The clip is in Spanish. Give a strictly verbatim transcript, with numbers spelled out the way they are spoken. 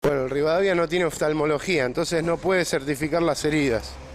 Bueno, el Rivadavia no tiene oftalmología, entonces no puede certificar las heridas.